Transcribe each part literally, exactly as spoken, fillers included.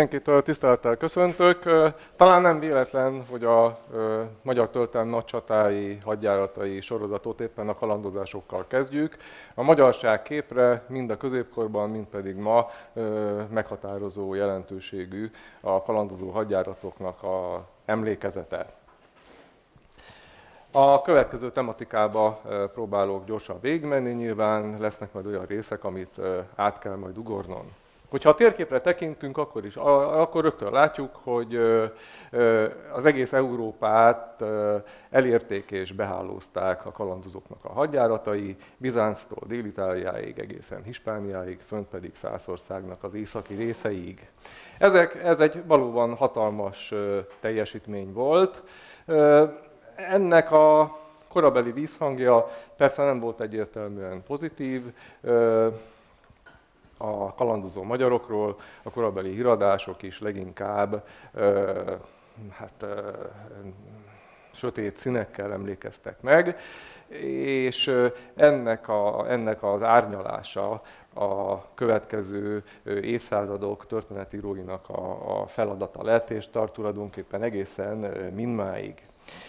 Mindenkit tisztelettel köszöntök. Talán nem véletlen, hogy a Magyar Történelem nagy csatái, hadjáratai sorozatot éppen a kalandozásokkal kezdjük. A magyarság képre mind a középkorban, mind pedig ma meghatározó jelentőségű a kalandozó hadjáratoknak az emlékezete. A következő tematikába próbálok gyorsan végigmenni, nyilván lesznek majd olyan részek, amit át kell majd ugornom. Hogyha a térképre tekintünk, akkor is, akkor rögtön látjuk, hogy az egész Európát elérték és behálózták a kalandozóknak a hadjáratai, Bizánctól Dél-Itáliáig, egészen Hispániáig, fönt pedig Szászországnak az északi részeig. Ezek, ez egy valóban hatalmas teljesítmény volt. Ennek a korabeli vízhangja persze nem volt egyértelműen pozitív. A kalandozó magyarokról a korabeli híradások is leginkább hát, sötét színekkel emlékeztek meg, és ennek, a, ennek az árnyalása a következő évszázadok történetíróinak a, a feladata lett, és tart tulajdonképpen egészen mindmáig.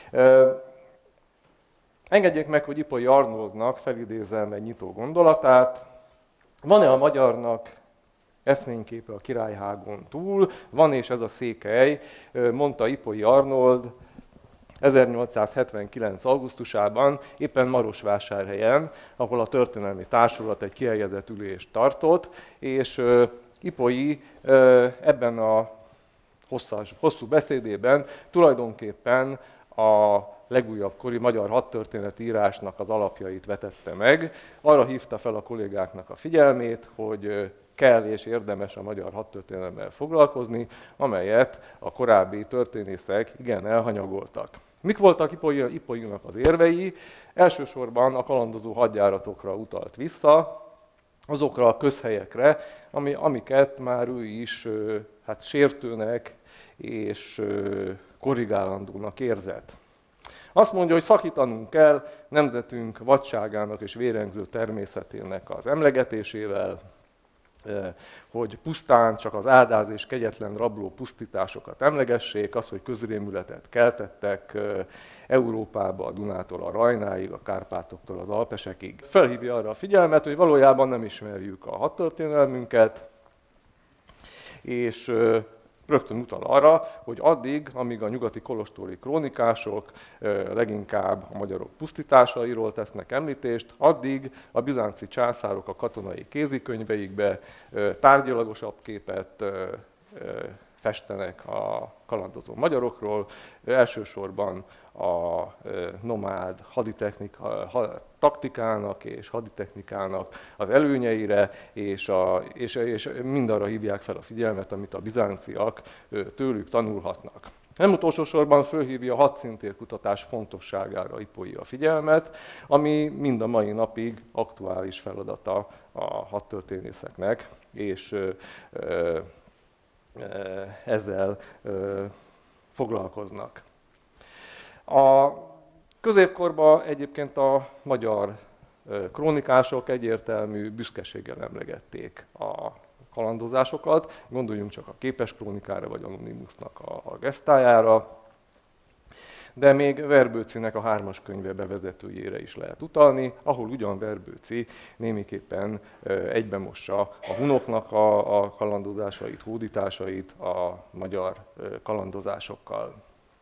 Engedjék meg, hogy Ipoly Arnoldnak felidézem egy nyitó gondolatát. Van-e a magyarnak eszményképe a királyhágon túl? Van, és ez a székely, mondta Ipoly Arnold ezernyolcszázhetvenkilenc. augusztusában, éppen Marosvásárhelyen, ahol a történelmi társulat egy kihelyezett ülést tartott, és Ipolyi ebben a hosszas, hosszú beszédében tulajdonképpen a legújabb kori magyar hadtörténeti írásnak az alapjait vetette meg. Arra hívta fel a kollégáknak a figyelmét, hogy kell és érdemes a magyar hadtörténelemmel foglalkozni, amelyet a korábbi történészek igen elhanyagoltak. Mik voltak Ipolyinak az érvei? Elsősorban a kalandozó hadjáratokra utalt vissza, azokra a közhelyekre, ami, amiket már ő is hát, sértőnek és korrigálandónak érzett. Azt mondja, hogy szakítanunk kell nemzetünk vadságának és vérengző természetének az emlegetésével, hogy pusztán csak az áldáz és kegyetlen rabló pusztításokat emlegessék, az, hogy közrémületet keltettek Európába, a Dunától a Rajnáig, a Kárpátoktól az Alpesekig. Felhívja arra a figyelmet, hogy valójában nem ismerjük a hadtörténelmünket, és rögtön utal arra, hogy addig, amíg a nyugati kolostori krónikások leginkább a magyarok pusztításairól tesznek említést, addig a bizánci császárok a katonai kézikönyveikbe tárgyalagosabb képet festenek a kalandozó magyarokról, elsősorban a nomád haditechnika, taktikának és haditechnikának az előnyeire, és, a, és, és mindarra hívják fel a figyelmet, amit a bizánciak tőlük tanulhatnak. Nem utolsó sorban fölhívja a hadszintérkutatás fontosságára Ipolyi a figyelmet, ami mind a mai napig aktuális feladata a hadtörténészeknek, és ö, ö, ezzel ö, foglalkoznak. A középkorban egyébként a magyar krónikások egyértelmű büszkeséggel emlegették a kalandozásokat, gondoljunk csak a Képes krónikára vagy Anonymusnak a, a gesztájára, de még Verbőcinek a hármas könyve bevezetőjére is lehet utalni, ahol ugyan Verbőci némiképpen egybemossa a hunoknak a, a kalandozásait, hódításait a magyar kalandozásokkal.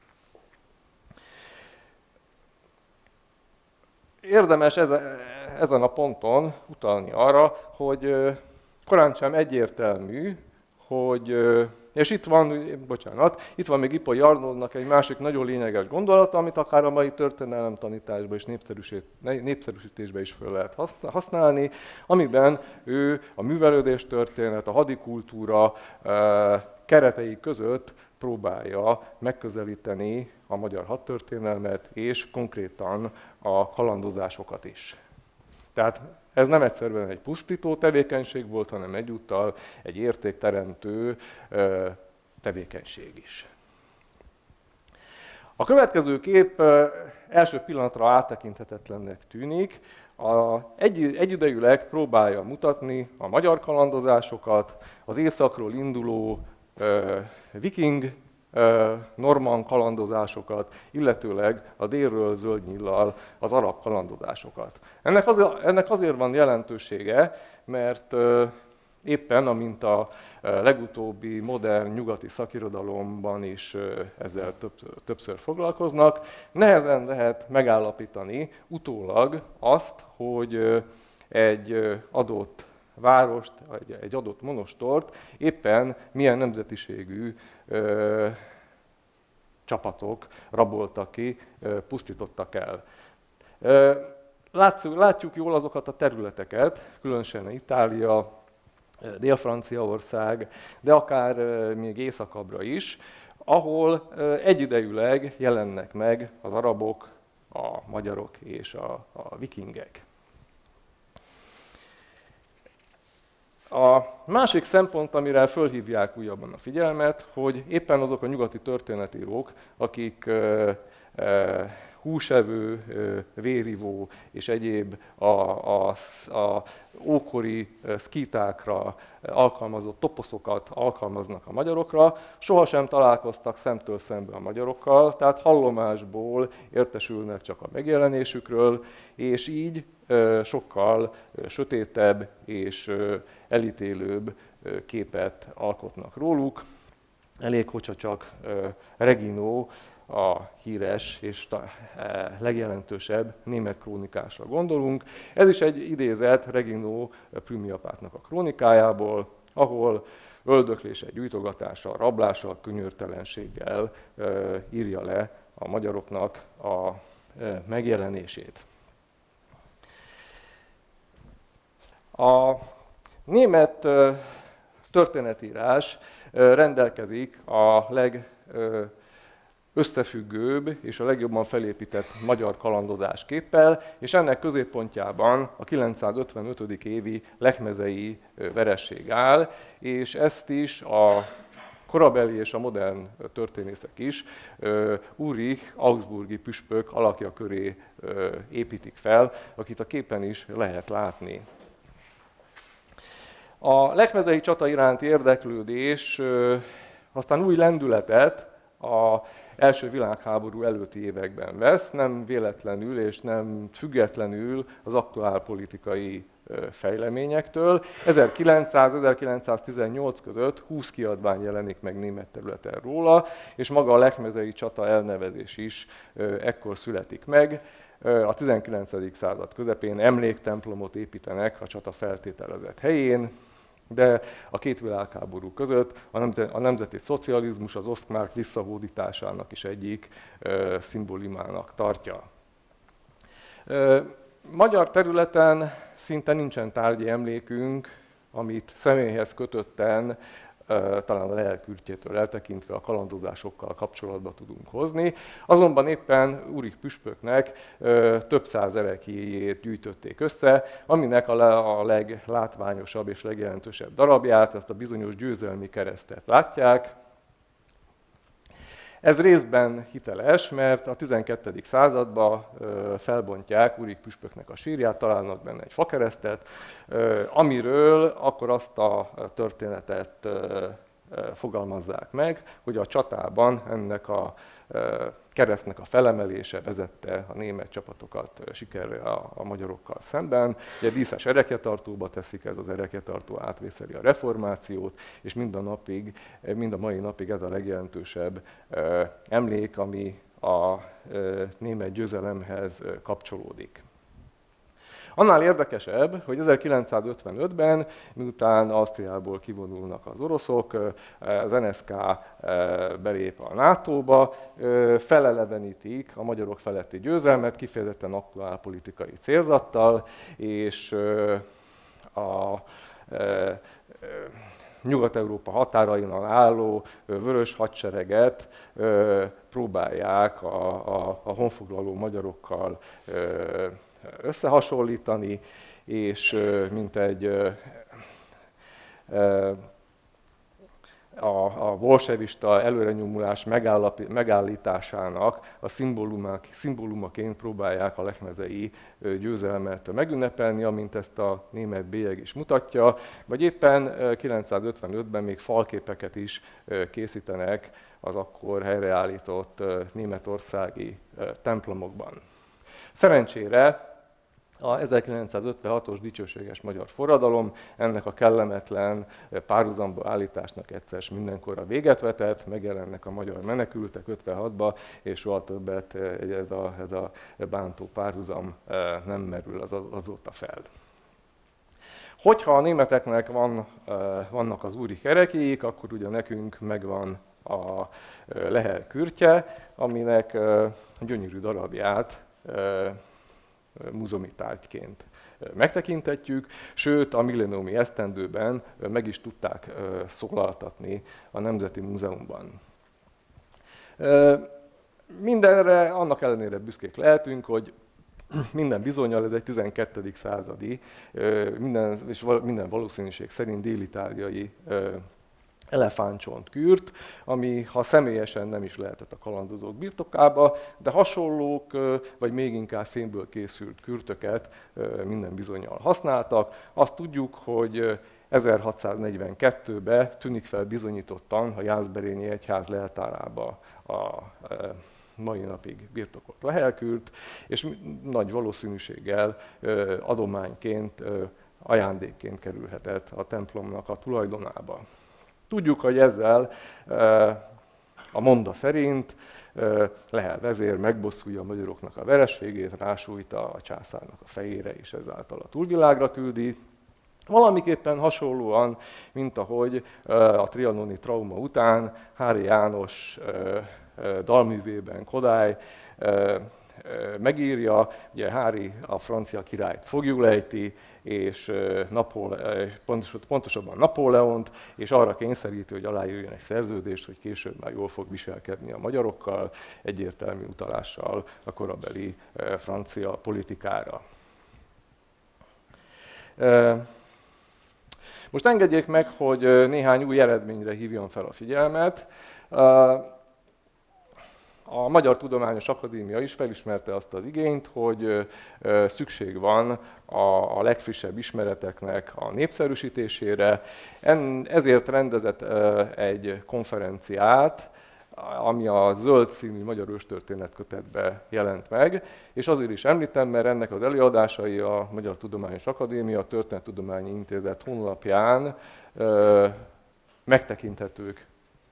Érdemes ezen a ponton utalni arra, hogy korántsem egyértelmű, hogy, és itt van, bocsánat, itt van még Ipolyi Arnoldnak egy másik nagyon lényeges gondolata, amit akár a mai történelem tanításban és népszerűsítésben is föl lehet használni, amiben ő a művelődés történet, a hadikultúra keretei között próbálja megközelíteni a magyar hadtörténelmet, és konkrétan a kalandozásokat is. Tehát ez nem egyszerűen egy pusztító tevékenység volt, hanem egyúttal egy értékteremtő tevékenység is. A következő kép első pillanatra áttekinthetetlennek tűnik. A, egy, egyidejűleg próbálja mutatni a magyar kalandozásokat, az északról induló viking, normann kalandozásokat, illetőleg a délről Zöldnyillal az arab kalandozásokat. Ennek azért, ennek azért van jelentősége, mert éppen, amint a legutóbbi modern nyugati szakirodalomban is ezzel többször, többször foglalkoznak, nehezen lehet megállapítani utólag azt, hogy egy adott várost, vagy egy adott monostort éppen milyen nemzetiségű ö, csapatok raboltak ki, ö, pusztítottak el. Ö, látszuk, látjuk jól azokat a területeket, különösen Itália, Dél-Franciaország, de akár ö, még északabbra is, ahol ö, egyidejűleg jelennek meg az arabok, a magyarok és a, a vikingek. A másik szempont, amire fölhívják újabban a figyelmet, hogy éppen azok a nyugati történetírók, akik e, e, húsevő, e, vérivó és egyéb a, a, a ókori szkítákra alkalmazott toposzokat alkalmaznak a magyarokra, sohasem találkoztak szemtől szembe a magyarokkal, tehát hallomásból értesülnek csak a megjelenésükről, és így sokkal sötétebb és elítélőbb képet alkotnak róluk. Elég, hogyha csak Regino, a híres és legjelentősebb német krónikásra gondolunk. Ez is egy idézet Regino Prümiapátnak a krónikájából, ahol öldökléssel, gyújtogatással, rablással, könyörtelenséggel írja le a magyaroknak a megjelenését. A német történetírás rendelkezik a legösszefüggőbb és a legjobban felépített magyar kalandozásképpel, és ennek középpontjában a kilencszázötvenötödik évi lechmezei veresség áll, és ezt is a korabeli és a modern történészek is Ulrich augsburgi püspök alakja köré építik fel, akit a képen is lehet látni. A lechmezei csata iránti érdeklődés aztán új lendületet az első világháború előtti években vesz, nem véletlenül és nem függetlenül az aktuál politikai fejleményektől. ezerkilencszáz-ezerkilencszáztizennyolc között húsz kiadvány jelenik meg német területen róla, és maga a lechmezei csata elnevezés is ekkor születik meg. A tizenkilencedik század közepén emléktemplomot építenek a csata feltételezett helyén, de a két világháború között a nemzeti szocializmus az osztmárk visszahódításának is egyik szimbólumának tartja. Magyar területen szinte nincsen tárgyi emlékünk, amit személyhez kötötten, talán a lelkürtjétől eltekintve a kalandozásokkal kapcsolatba tudunk hozni. Azonban éppen Ulrich püspöknek több száz ereklyéjét gyűjtötték össze, aminek a leglátványosabb és legjelentősebb darabját, ezt a bizonyos győzelmi keresztet látják. Ez részben hiteles, mert a tizenkettedik században felbontják Ulrich püspöknek a sírját, találnak benne egy fakeresztet, amiről akkor azt a történetet fogalmazzák meg, hogy a csatában ennek a keresztnek a felemelése vezette a német csapatokat sikerre a, a magyarokkal szemben. Ugye díszes ereketartóba teszik, ez az ereketartó átvészeli a reformációt, és mind a, napig, mind a mai napig ez a legjelentősebb emlék, ami a német győzelemhez kapcsolódik. Annál érdekesebb, hogy ezerkilencszázötvenötben, miután Ausztriából kivonulnak az oroszok, az en es ká belép a nátóba, felelevenítik a magyarok feletti győzelmet, kifejezetten aktuál politikai célzattal, és a Nyugat-Európa határainál álló vörös hadsereget próbálják a, a, a honfoglaló magyarokkal összehasonlítani, és mint egy a, a bolsevista előrenyomulás megállításának a szimbólumaként próbálják a lechmezei győzelmet megünnepelni, amint ezt a német bélyeg is mutatja, vagy éppen kilencszázötvenötben még falképeket is készítenek az akkor helyreállított németországi templomokban. Szerencsére a ezerkilencszázötvenhatos dicsőséges magyar forradalom ennek a kellemetlen párhuzamba állításnak egyszer mindenkorra véget vetett, megjelennek a magyar menekültek ötvenhatban, és soha többet ez a, ez a bántó párhuzam nem merül az, azóta fel. Hogyha a németeknek van, vannak az úri kerekéik, akkor ugye nekünk megvan a Lehel kürtje, aminek gyönyörű darabját múzeumi tárgyként megtekinthetjük, sőt a millenniumi esztendőben meg is tudták szólaltatni a Nemzeti Múzeumban. Mindenre annak ellenére büszkék lehetünk, hogy minden bizonnyal ez egy tizenkettedik századi, minden, és minden valószínűség szerint dél-itáliai elefántcsontkürt, ami ha személyesen nem is lehetett a kalandozók birtokába, de hasonlók, vagy még inkább fémből készült kürtöket minden bizonnyal használtak. Azt tudjuk, hogy ezerhatszáznegyvenkettőben tűnik fel bizonyítottan a Jászberényi Egyház leltárába a mai napig birtokolt lehelkürt, és nagy valószínűséggel adományként, ajándékként kerülhetett a templomnak a tulajdonába. Tudjuk, hogy ezzel a monda szerint Lehel vezér megbosszulja a magyaroknak a vereségét, rásújta a császárnak a fejére, és ezáltal a túlvilágra küldi. Valamiképpen hasonlóan, mint ahogy a trianoni trauma után Háry János dalművében Kodály megírja, ugye Háry a francia királyt foglyulejti, és Napóle- pontosabban Napóleont, és arra kényszeríti, hogy aláírjon egy szerződést, hogy később már jól fog viselkedni a magyarokkal, egyértelmű utalással a korabeli francia politikára. Most engedjék meg, hogy néhány új eredményre hívjam fel a figyelmet. A Magyar Tudományos Akadémia is felismerte azt az igényt, hogy szükség van a legfrissebb ismereteknek a népszerűsítésére. Ezért rendezett egy konferenciát, ami a Zöld című magyar őstörténet kötetbe jelent meg, és azért is említem, mert ennek az előadásai a Magyar Tudományos Akadémia Történettudományi Intézet honlapján megtekinthetők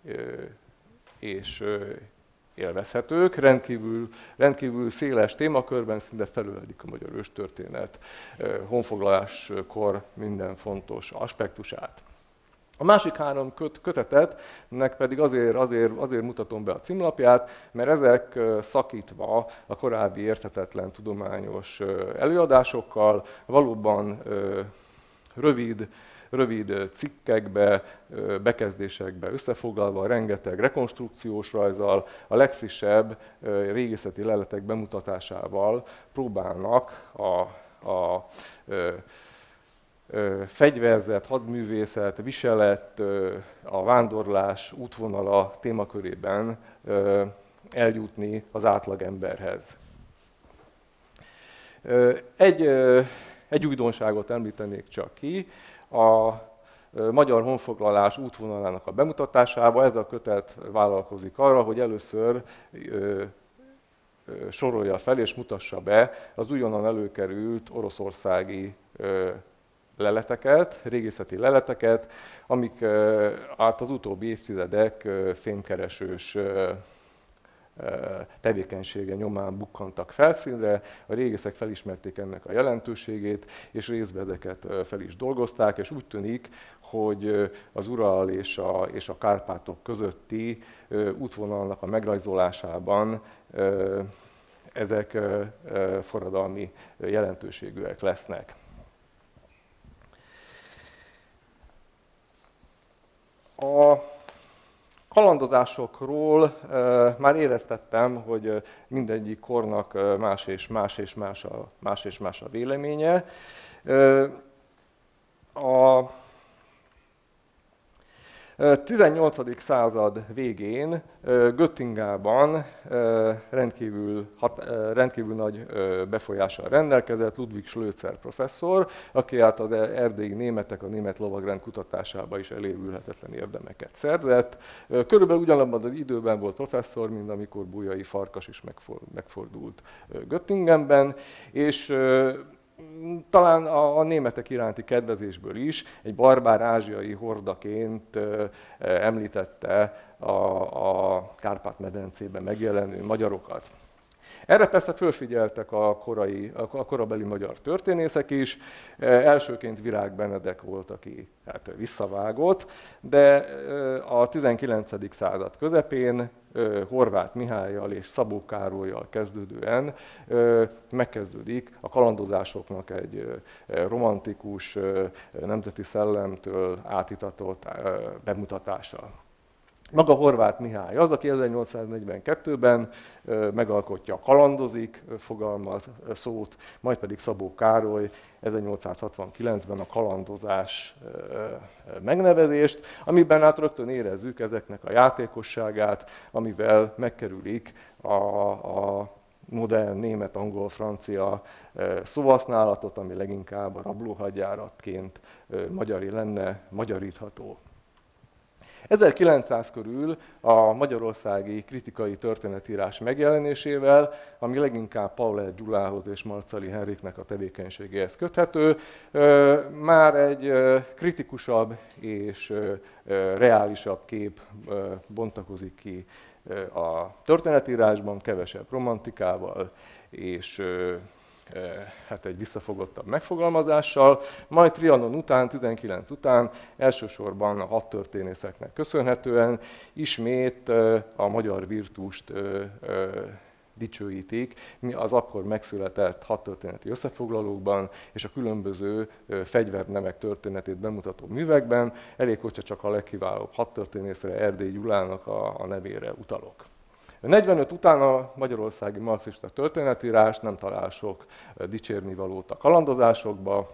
és élvezhetők, rendkívül, rendkívül széles témakörben szinte felölelik a magyar őstörténet honfoglaláskor minden fontos aspektusát. A másik három köt, kötetetnek pedig azért, azért, azért mutatom be a címlapját, mert ezek szakítva a korábbi érthetetlen tudományos előadásokkal valóban rövid, rövid cikkekbe, bekezdésekbe összefoglalva, rengeteg rekonstrukciós rajzzal, a legfrissebb régészeti leletek bemutatásával próbálnak a, a, a fegyverzet, hadművészet, viselet, a vándorlás útvonala témakörében eljutni az átlagemberhez. Egy, egy újdonságot említenék csak ki, a magyar honfoglalás útvonalának a bemutatásával ez a kötet vállalkozik arra, hogy először sorolja fel és mutassa be az újonnan előkerült oroszországi leleteket, régészeti leleteket, amik át az utóbbi évtizedek fémkeresős tevékenysége nyomán bukkantak felszínre, a régészek felismerték ennek a jelentőségét, és részben ezeket fel is dolgozták, és úgy tűnik, hogy az Ural és a, és a Kárpátok közötti útvonalnak a megrajzolásában ezek forradalmi jelentőségűek lesznek. A kalandozásokról már éreztettem, hogy mindegyik kornak más és más és más a, más és más a véleménye. A tizennyolcadik század végén Göttingában rendkívül, hat, rendkívül nagy befolyással rendelkezett Ludwig Schlözer professzor, aki hát az erdélyi németek, a német lovagrend kutatásába is elévülhetetlen érdemeket szerzett. Körülbelül ugyanabban az időben volt professzor, mint amikor Bolyai Farkas is megfordult Göttingenben, és talán a, a németek iránti kedvezésből is egy barbár ázsiai hordaként ö, említette a, a Kárpát-medencében megjelenő magyarokat. Erre persze fölfigyeltek a, korai, a korabeli magyar történészek is. Elsőként Virág Benedek volt, aki hát visszavágott, de a tizenkilencedik század közepén Horváth Mihállyal és Szabó Károlyal kezdődően megkezdődik a kalandozásoknak egy romantikus, nemzeti szellemtől átitatott bemutatása. Maga Horváth Mihály az, aki ezernyolcszáznegyvenkettőben megalkotja a kalandozik fogalmat, szót, majd pedig Szabó Károly ezernyolcszázhatvankilencben a kalandozás megnevezést, amiben hát rögtön érezzük ezeknek a játékosságát, amivel megkerülik a, a modern német, angol, francia szóhasználatot, ami leginkább a rablóhagyjáratként magyari lenne, magyarítható. ezerkilencszáz körül a magyarországi kritikai történetírás megjelenésével, ami leginkább Pauler Gyulához és Marcali Henriknek a tevékenységéhez köthető, már egy kritikusabb és reálisabb kép bontakozik ki a történetírásban, kevesebb romantikával és hát egy visszafogottabb megfogalmazással, majd Trianon után, tizenkilenc után elsősorban a hadtörténészeknek köszönhetően ismét a magyar virtust dicsőítik az akkor megszületett hadtörténeti összefoglalókban és a különböző fegyvernemek történetét bemutató művekben. Elég, hogyha csak a legkiválóbb hadtörténészre, Erdély Gyulának a, a nevére utalok. negyvenöt után a magyarországi marxista történetírás nem talál sok dicsérnivalót a kalandozásokba.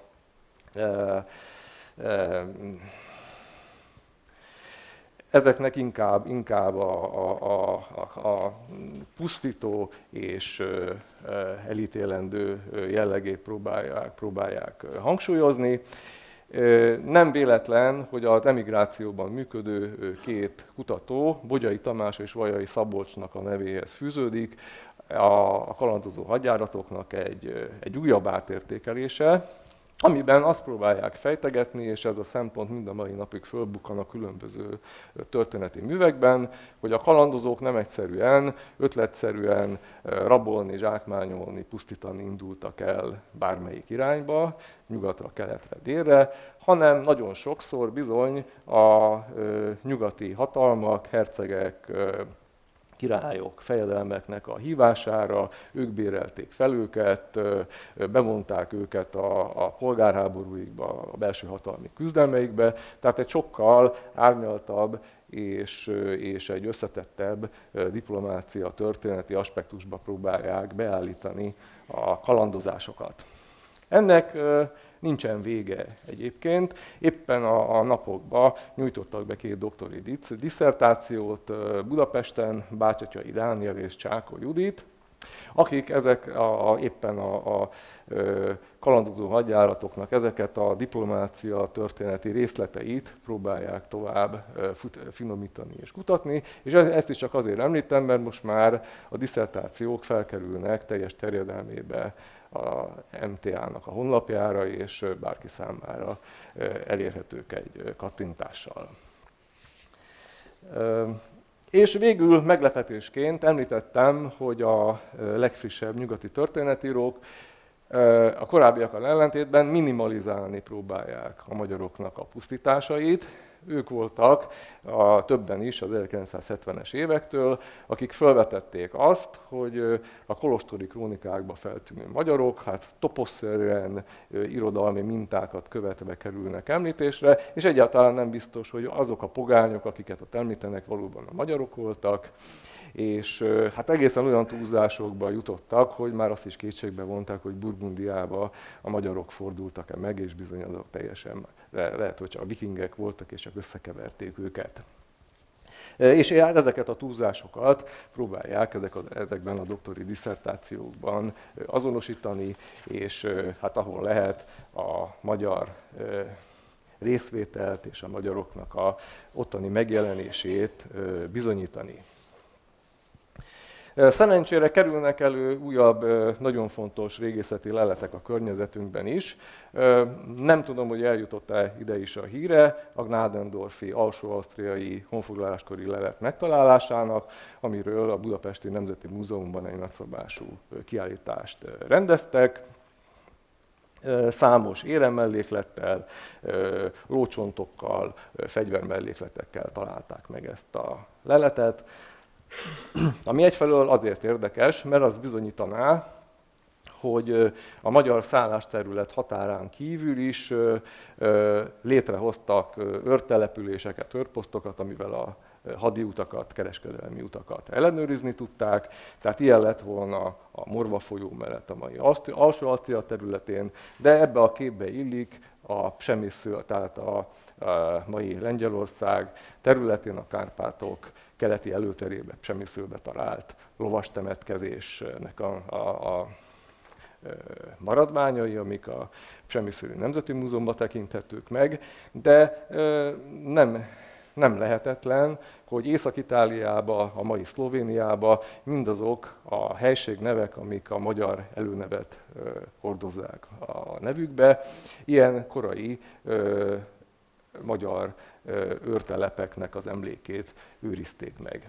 Ezeknek inkább, inkább a, a, a, a pusztító és elítélendő jellegét próbálják, próbálják hangsúlyozni. Nem véletlen, hogy az emigrációban működő két kutató, Bogyai Tamás és Vajai Szabolcsnak a nevéhez fűződik a kalandozó hadjáratoknak egy, egy újabb átértékelése, amiben azt próbálják fejtegetni, és ez a szempont mind a mai napig fölbukkan a különböző történeti művekben, hogy a kalandozók nem egyszerűen, ötletszerűen rabolni, zsákmányolni, pusztítani indultak el bármelyik irányba, nyugatra, keletre, délre, hanem nagyon sokszor bizony a nyugati hatalmak, hercegek, királyok, fejedelmeknek a hívására, ők bérelték fel őket, bevonták őket a, a polgárháborúikba, a belső hatalmi küzdelmeikbe, tehát egy sokkal árnyaltabb és, és egy összetettebb diplomácia történeti aspektusba próbálják beállítani a kalandozásokat. Ennek nincsen vége egyébként. Éppen a, a napokban nyújtottak be két doktori disszertációt Budapesten, Bácsatyai Dániel és Csákó Judit, akik ezek a, a, éppen a, a kalandozó hadjáratoknak ezeket a diplomácia történeti részleteit próbálják tovább finomítani és kutatni, és ezt is csak azért említem, mert most már a disszertációk felkerülnek teljes terjedelmébe a em té á-nak a honlapjára, és bárki számára elérhetők egy kattintással. És végül meglepetésként említettem, hogy a legfrissebb nyugati történetírók a korábbiakkal ellentétben minimalizálni próbálják a magyaroknak a pusztításait. Ők voltak a többen is az ezerkilencszázhetvenes évektől, akik felvetették azt, hogy a kolostori krónikákba feltűnő magyarok hát toposzszerűen irodalmi mintákat követve kerülnek említésre, és egyáltalán nem biztos, hogy azok a pogányok, akiket ott említenek, valóban a magyarok voltak. és hát egészen olyan túlzásokba jutottak, hogy már azt is kétségbe vonták, hogy Burgundiába a magyarok fordultak-e meg, és bizony azok teljesen, lehet, hogy csak a vikingek voltak, és csak összekeverték őket. És ezeket a túlzásokat próbálják ezek a, ezekben a doktori disszertációkban azonosítani, és hát ahol lehet a magyar részvételt és a magyaroknak a ottani megjelenését bizonyítani. Szerencsére kerülnek elő újabb, nagyon fontos régészeti leletek a környezetünkben is. Nem tudom, hogy eljutott-e ide is a híre a gnadendorfi alsó-ausztriai honfoglaláskori lelet megtalálásának, amiről a Budapesti Nemzeti Múzeumban egy nagyszabású kiállítást rendeztek. Számos éremmelléklettel, lócsontokkal, fegyvermellékletekkel találták meg ezt a leletet. Ami egyfelől azért érdekes, mert az bizonyítaná, hogy a magyar szállásterület határán kívül is létrehoztak őrtelepüléseket, őrposztokat, amivel a hadiutakat, kereskedelmi utakat ellenőrizni tudták. Tehát ilyen lett volna a Morva folyó mellett a mai Alsó-Ausztria területén, de ebbe a képbe illik a Przemyszl, tehát a, a mai Lengyelország területén a Kárpátok keleti előterében, Przemyszlbe talált lovastemetkezésnek a, a, a maradványai, amik a Przemyszli Nemzeti Múzeumban tekinthetők meg, de nem, nem lehetetlen, hogy Észak-Itáliába, a mai Szlovéniába mindazok a helységnevek, amik a magyar előnevet hordozzák a nevükbe, ilyen korai ö, magyar ö, őrtelepeknek az emlékét őrizték meg.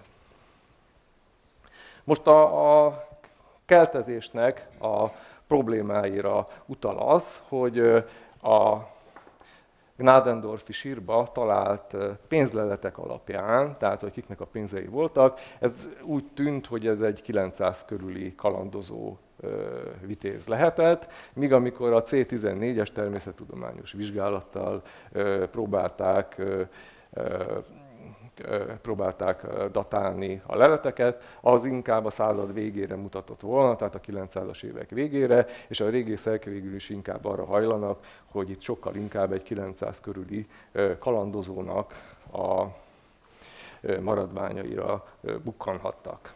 Most a, a keltezésnek a problémáira utal az, hogy a Gnadendorfi sírba talált pénzleletek alapján, tehát hogy kiknek a pénzei voltak, ez úgy tűnt, hogy ez egy kilencszáz körüli kalandozó vitéz lehetett, míg amikor a cé tizennégyes természettudományos vizsgálattal próbálták próbálták datálni a leleteket, az inkább a század végére mutatott volna, tehát a kilencszázas évek végére, és a régészek végül is inkább arra hajlanak, hogy itt sokkal inkább egy kilencszáz körüli kalandozónak a maradványaira bukkanhattak.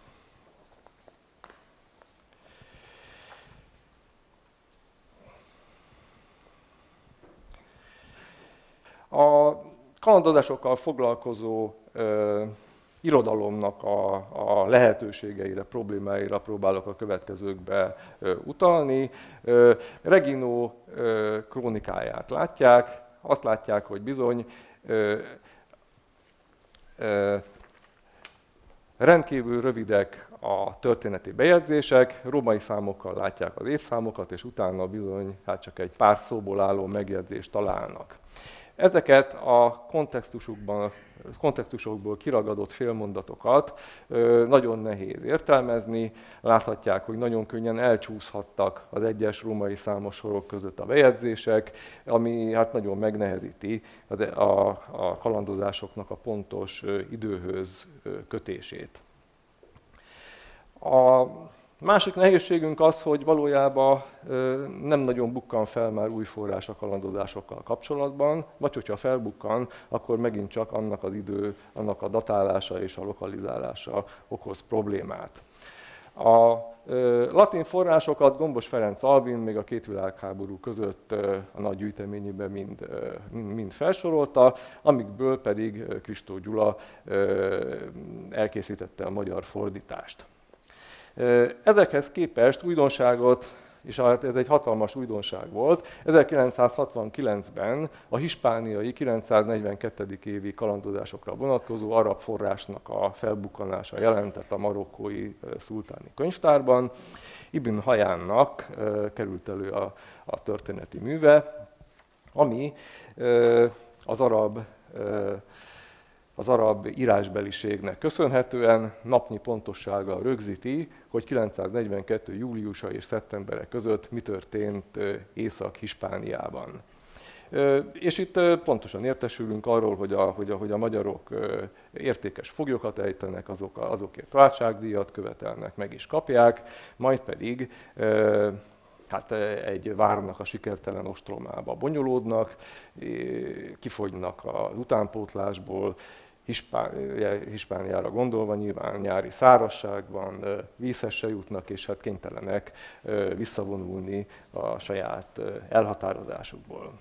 A kalandozásokkal foglalkozó ö, irodalomnak a, a lehetőségeire, problémáira próbálok a következőkbe ö, utalni. Ö, Regino ö, krónikáját látják, azt látják, hogy bizony ö, ö, rendkívül rövidek a történeti bejegyzések, római számokkal látják az évszámokat, és utána bizony hát csak egy pár szóból álló megjegyzést találnak. Ezeket a kontextusokban, kontextusokból kiragadott félmondatokat nagyon nehéz értelmezni. Láthatják, hogy nagyon könnyen elcsúszhattak az egyes római számos sorok között a bejegyzések, ami hát nagyon megnehezíti a, a kalandozásoknak a pontos időhöz kötését. A másik nehézségünk az, hogy valójában nem nagyon bukkan fel már új forrás a kalandozásokkal kapcsolatban, vagy hogyha felbukkan, akkor megint csak annak az idő, annak a datálása és a lokalizálása okoz problémát. A latin forrásokat Gombos Ferenc Albin még a két világháború között a nagy gyűjteményében mind, mind felsorolta, amikből pedig Kristó Gyula elkészítette a magyar fordítást. Ezekhez képest újdonságot, és ez egy hatalmas újdonság volt, ezerkilencszázhatvankilencben a hispániai kilencszáznegyvenkettedik évi kalandozásokra vonatkozó arab forrásnak a felbukkanása jelentett a marokkói szultáni könyvtárban. Ibn Hajánnak került elő a, a történeti műve, ami az arab az arab írásbeliségnek köszönhetően napnyi pontossággal rögzíti, hogy kilencszáznegyvenkettő júliusa és szeptembere között mi történt Észak-Hispániában. És itt pontosan értesülünk arról, hogy a, hogy a, hogy a magyarok értékes foglyokat ejtenek, azok, azokért váltságdíjat követelnek, meg is kapják, majd pedig hát egy várnak a sikertelen ostromába bonyolódnak, kifogynak az utánpótlásból, Hispániára gondolva nyilván nyári szárazságban vízhez se jutnak, és hát kénytelenek visszavonulni a saját elhatározásukból.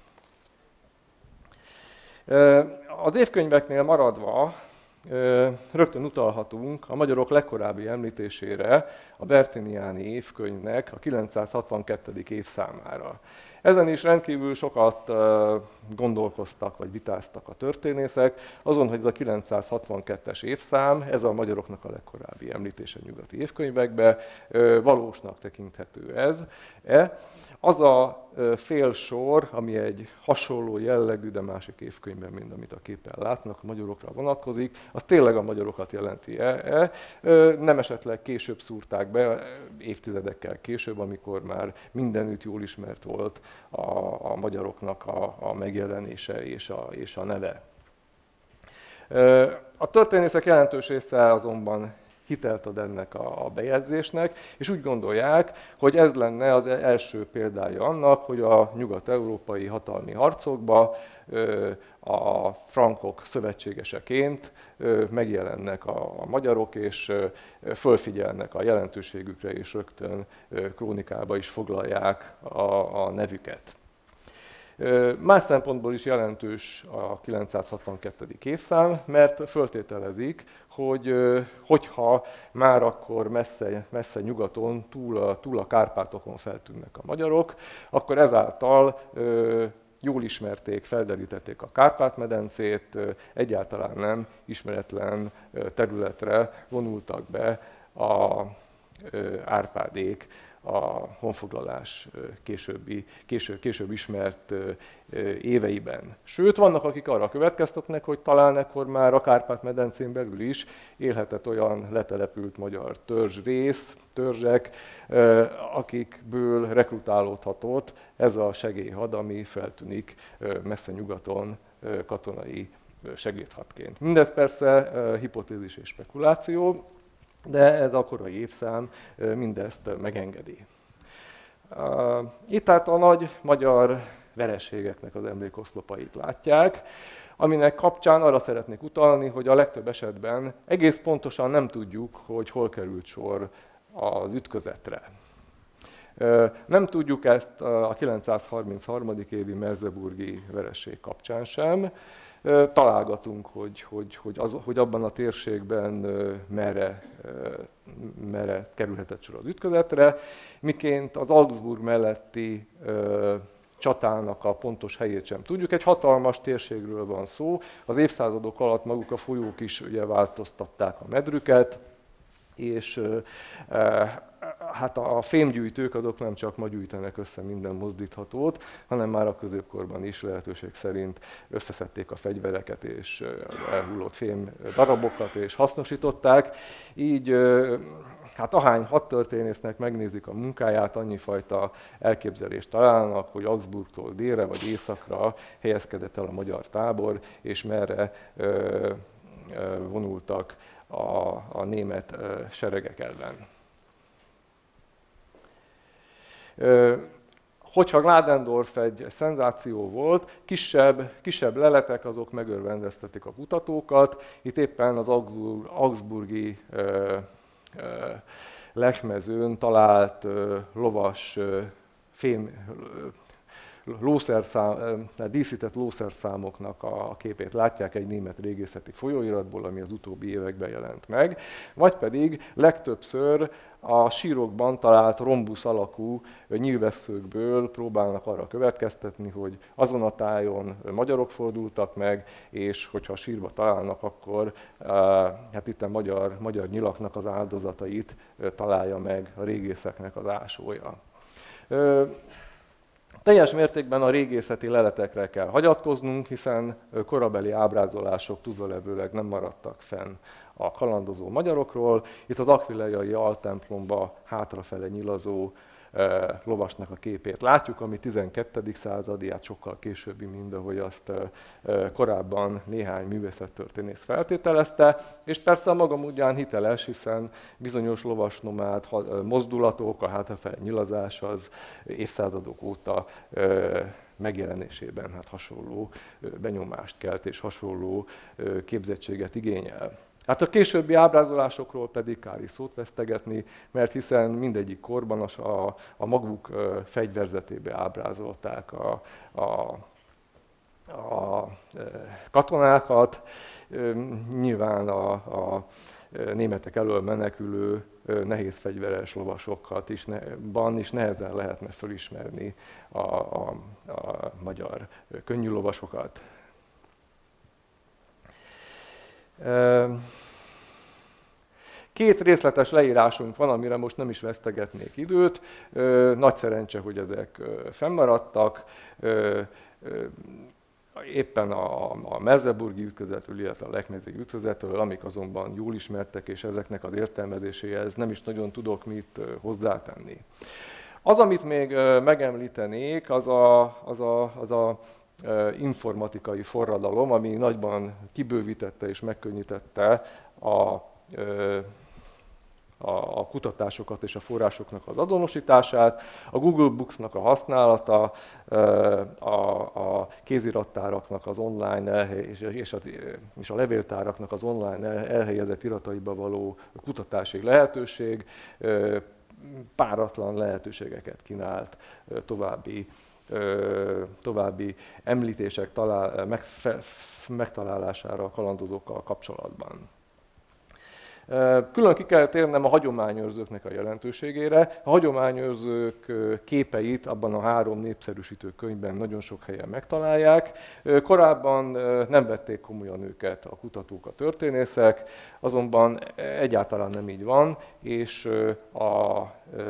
Az évkönyveknél maradva rögtön utalhatunk a magyarok legkorábbi említésére, a Bertiniani évkönyvnek a kilencszázhatvankettedik évszámára. Ezen is rendkívül sokat gondolkoztak, vagy vitáztak a történészek, azon, hogy ez a kilencszázhatvankettes évszám, ez a magyaroknak a legkorábbi említése nyugati évkönyvekbe, valósnak tekinthető ez. Az a fél sor, ami egy hasonló jellegű, de másik évkönyvben, mint amit a képen látnak, a magyarokra vonatkozik, az tényleg a magyarokat jelenti-e? Nem esetleg később szúrták be, évtizedekkel később, amikor már mindenütt jól ismert volt a, a magyaroknak a, a megjelenése és a, és a neve. A történészek jelentős része azonban hitelt ad ennek a bejegyzésnek, és úgy gondolják, hogy ez lenne az első példája annak, hogy a nyugat-európai hatalmi harcokba a frankok szövetségeseként megjelennek a magyarok, és fölfigyelnek a jelentőségükre, és rögtön krónikába is foglalják a, a nevüket. Más szempontból is jelentős a kilencszázhatvankettedik évszám, mert föltételezik, hogy hogyha már akkor messze, messze nyugaton, túl a, túl a Kárpátokon feltűnnek a magyarok, akkor ezáltal jól ismerték, felderítették a Kárpát-medencét, egyáltalán nem ismeretlen területre vonultak be a Árpádék, a honfoglalás későbbi, később, később ismert éveiben. Sőt, vannak, akik arra következtetnek, hogy talán ekkor már a Kárpát-medencén belül is élhetett olyan letelepült magyar törzsrész, törzsek, akikből rekrutálódhatott ez a segélyhad, ami feltűnik messze nyugaton katonai segédhadként. Mindez persze hipotézis és spekuláció, de ez a korai évszám mindezt megengedi. Itt tehát a nagy magyar vereségeknek az emlékoszlopait látják, aminek kapcsán arra szeretnék utalni, hogy a legtöbb esetben egész pontosan nem tudjuk, hogy hol került sor az ütközetre. Nem tudjuk ezt a kilencszázharminchárom. évi merseburgi vereség kapcsán sem. Találgatunk, hogy, hogy, hogy, az, hogy abban a térségben merre, merre kerülhetett sor az ütközetre, miként az Augsburg melletti csatának a pontos helyét sem tudjuk. Egy hatalmas térségről van szó, az évszázadok alatt maguk a folyók is ugye változtatták a medrüket, és hát a fémgyűjtők azok nem csak ma gyűjtenek össze minden mozdíthatót, hanem már a középkorban is lehetőség szerint összeszedték a fegyvereket és elhullott fém darabokat és hasznosították. Így hát ahány hadtörténésznek megnézik a munkáját, annyifajta elképzelést találnak, hogy Augsburgtól délre vagy északra helyezkedett el a magyar tábor, és merre ö, ö, vonultak a, a német ö, seregek ellen. Ö, hogyha Gladendorf egy szenzáció volt, kisebb, kisebb leletek azok megörvendeztetik a kutatókat. Itt éppen az Augsburg, Augsburgi ö, ö, Lechmezőn talált ö, lovas ö, fém, lószerszám, díszített lószerszámoknak a képét látják egy német régészeti folyóiratból, ami az utóbbi években jelent meg, vagy pedig legtöbbször a sírokban talált rombusz alakú nyílvesszőkből próbálnak arra következtetni, hogy azon a tájon magyarok fordultak meg, és hogyha a sírba találnak, akkor hát itt a magyar, magyar nyilaknak az áldozatait találja meg a régészeknek az ásója. Teljes mértékben a régészeti leletekre kell hagyatkoznunk, hiszen korabeli ábrázolások tudvalevőleg nem maradtak fenn a kalandozó magyarokról. Itt az aquileiai altemplomba hátrafele nyilazó lovasnak a képét látjuk, ami tizenkettedik századi, hát sokkal későbbi, mint ahogy azt korábban néhány művészettörténész feltételezte, és persze a maga módján hiteles, hiszen bizonyos lovasnomád mozdulatok, a hátrafelé nyilazás az évszázadok óta megjelenésében hát hasonló benyomást kelt és hasonló képzettséget igényel. Hát a későbbi ábrázolásokról pedig kár is szót vesztegetni, mert hiszen mindegyik korban a, a maguk fegyverzetébe ábrázolták a, a, a katonákat, nyilván a, a németek elől menekülő nehéz fegyveres lovasokat is, ne, ban is nehezen lehetne felismerni a, a, a magyar könnyű lovasokat. Két részletes leírásunk van, amire most nem is vesztegetnék időt. Nagy szerencse, hogy ezek fennmaradtak. Éppen a, a Merseburgi ütközetről, illetve a Lechmezei ütközetről, amik azonban jól ismertek, és ezeknek az értelmezéséhez nem is nagyon tudok mit hozzátenni. Az, amit még megemlítenék, az a, az a, az a informatikai forradalom, ami nagyban kibővítette és megkönnyítette a, a kutatásokat és a forrásoknak az azonosítását, a Google Books-nak a használata, a, a kézirattáraknak az online és a, és a levéltáraknak az online elhelyezett irataiba való kutatási lehetőség páratlan lehetőségeket kínált további további említések talál, megfe, megtalálására a kalandozókkal kapcsolatban. Külön ki kell térnem a hagyományőrzőknek a jelentőségére. A hagyományőrzők képeit abban a három népszerűsítő könyvben nagyon sok helyen megtalálják. Korábban nem vették komolyan őket a kutatók, a történészek, azonban egyáltalán nem így van, és a